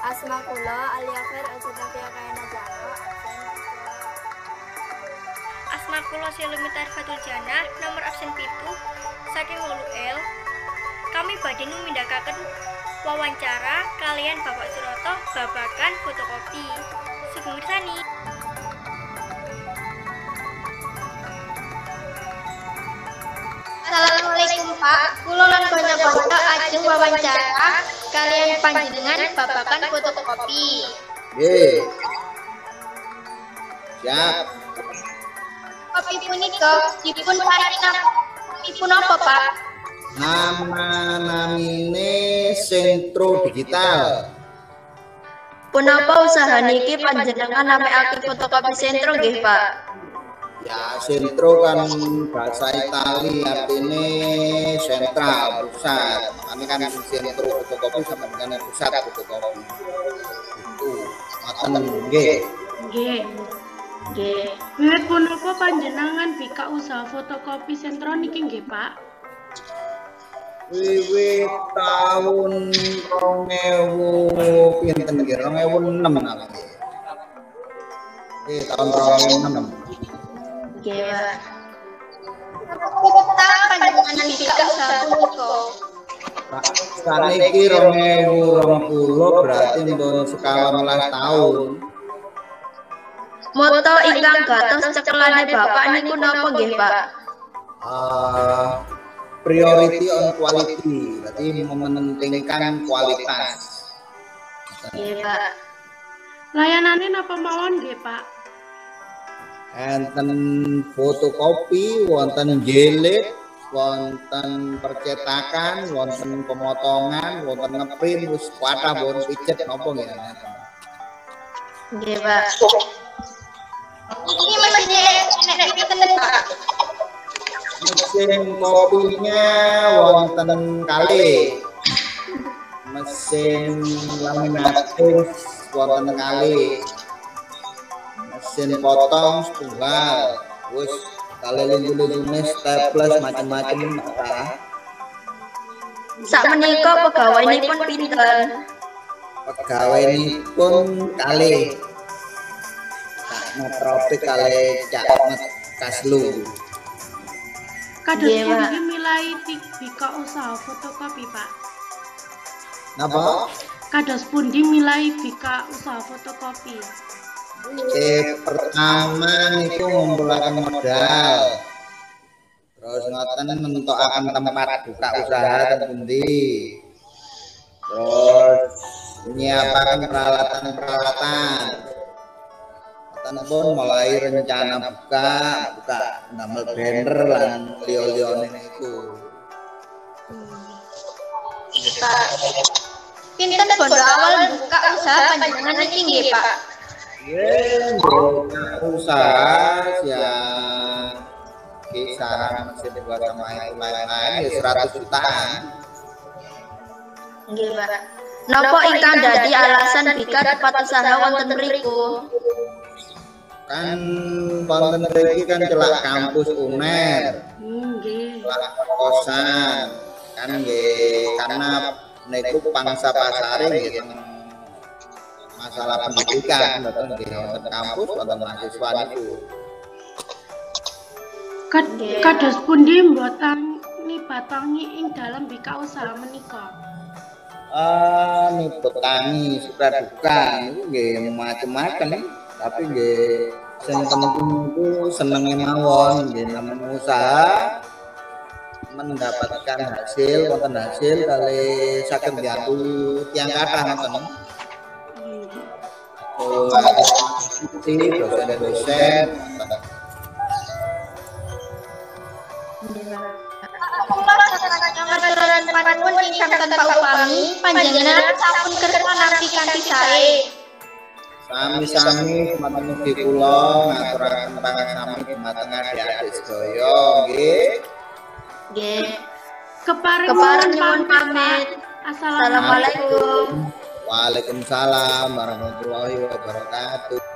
Asma kula Aliafer Azatafia Kayana Jaro. Asma kula Selumitar Fatul Janah nomor absen 7 saking 8L. Kami badhe numindakaken wawancara kalian Bapak Suroto babagan fotokopi. Sugeng mirsani. Assalamualaikum Pak, kula lan kanca-kanca ajeng wawancara kalian panjenengan babagan fotokopi. Nggih. Siap. Kopi punika dipun paringi namipun apa Pak? Namine Sentro Digital. Punapa usaha niki panjenengan namekake fotokopi sentro nggih Pak? Ya, Sentro kan bahasa Itali artinya sentral, pusat. Kami kan Sentro fotokopi sama dengan pusat fotokopi. Itu ngoten nggih. Nggih. Nggih. Wiwit punapa panjenengan bika usaha fotokopi sentro niki nggih, Pak? Wiwit tahun 2000 pinten nggih 2006 nggih. Tahun 2006. Nggih, Pak. Kita panjenengan bika usaha punika. Saniki 2020 berarti mbon skala 11 tahun. Moto ingkang gatos cekelane Bapak niku napa nggih, Pak? Priority on quality, berarti mementingkan kualitas. Nggih, Pak. Layanane napa mawon nggih, Pak? Enten fotokopi, wonten jilid, wonten percetakan, wonten pemotongan, wonten ngeprint, wis kuatah wonten pijet napa nggih. Nggih, Pak. Ini mesinnya enek pinten, Pak? Mesin kopinya wonten kali. Mesin laminatis wonten kali. Mesin potong setunggal. Wis kali lindu-lindune staples macam-macam Pak. Sakmenika pegawaiipun pinten? Pegawaiipun kali. Tropik kali Cak Met Kaslu. Kados pundi milai bika usaha fotokopi, Pak? Napa? Kados pundi milai bika usaha fotokopi? Pertama niku ngumpulaken modal. Terus ngoten nentokaken tempat buka usaha ten pundi. Terus nyiapaken peralatan-peralatan. Pun mulai rencana buka damel banner lan liyo-liyone niku. Pinten bondo awal buka usaha panjenengan niki nggih, Pak? Nggih, buka usaha ya kisaran mesin buat sama itu lain-lain ya 100 jutaan. Nggih, Pak. Napa ingkang dadi alasan bika tempat usaha wonten mriku? Kan wonten mriki kan celak kampus UNER. Nggih. Celak kosan. Kan nggih karena niku pangsa pasare nggih masalah pendidikan mboten nggih wonten kampus wonten mahasiswa niku. Kados pundi mboten nibatangi ing dalam bika usaha menika? Nibatangi suka duka niku nggih macem-macem. Tapi nggih sing penting itu senenge mawon nggih namung usaha mendapatkan hasil wonten hasil kali saged mbiyantu tiyang kathah ngoten. Dosen-dosen Panjenengan ingkang tanpa upami panjenengan sampun kersa nampi kanthi sae. Sami-sami dumateng mugi kula ngaturaken pangasami dumateng adik-adik sedaya nggih. Nggih. Keparing nyuwun pamit. Assalamualaikum. Waalaikumsalam warahmatullahi wabarakatuh.